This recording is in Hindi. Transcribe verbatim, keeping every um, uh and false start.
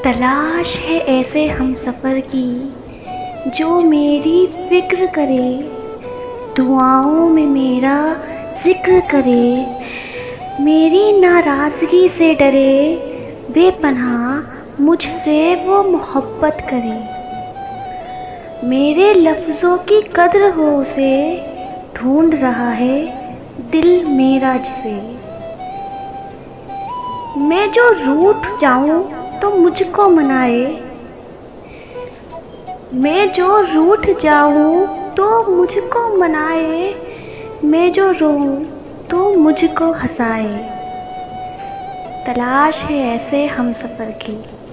तलाश है ऐसे हमसफ़र की जो मेरी फ़िक्र करे, दुआओं में मेरा ज़िक्र करे, मेरी नाराज़गी से डरे, बेपनाह मुझसे वो मोहब्बत करे। मेरे लफ्ज़ों की कद्र हो उसे, ढूंढ रहा है दिल मेरा जिसे। मैं जो रूठ जाऊं तो मुझको मनाए, मैं जो रूठ जाऊं तो मुझको मनाए, मैं जो रोऊं तो मुझको हंसाए। तलाश है ऐसे हमसफ़र की।